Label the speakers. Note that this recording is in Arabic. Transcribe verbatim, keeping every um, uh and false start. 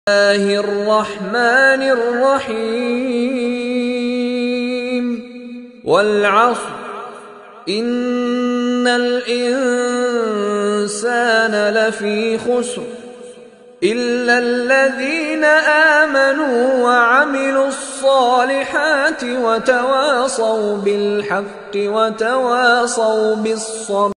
Speaker 1: الله الرحمن الرحيم والعصر إن الإنسان لفي خسر إلا الذين آمنوا وعملوا الصالحات وتواصوا بالحق وتواصوا بالصبر.